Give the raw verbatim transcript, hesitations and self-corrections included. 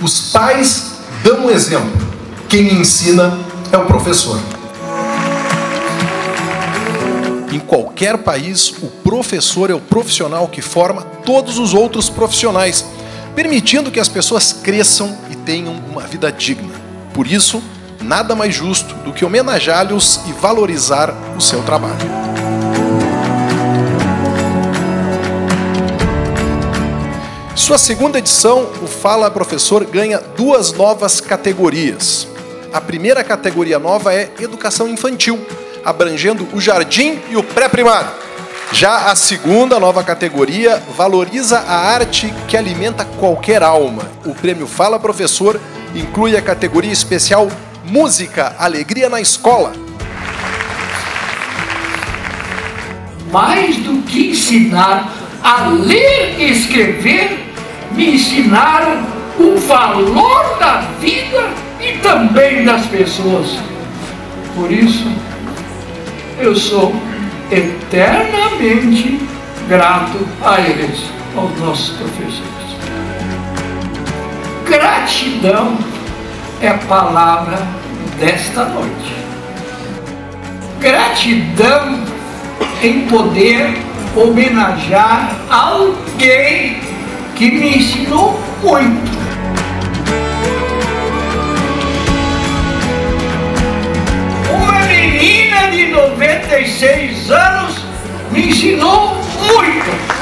Os pais dão um exemplo. Quem ensina é o professor. Em qualquer país, o professor é o profissional que forma todos os outros profissionais, permitindo que as pessoas cresçam e tenham uma vida digna. Por isso, nada mais justo do que homenageá-los e valorizar o seu trabalho. Sua segunda edição, o Fala Professor ganha duas novas categorias. A primeira categoria nova é Educação Infantil, abrangendo o jardim e o pré-primário. Já a segunda nova categoria valoriza a arte que alimenta qualquer alma. O prêmio Fala Professor inclui a categoria especial Música, Alegria na Escola. Mais do que ensinar a ler e escrever, me ensinaram o valor da vida e também das pessoas. Por isso, eu sou eternamente grato a eles, aos nossos professores. Gratidão é a palavra desta noite. Gratidão em poder homenagear alguém que me ensinou muito. Uma menina de noventa e seis anos me ensinou muito.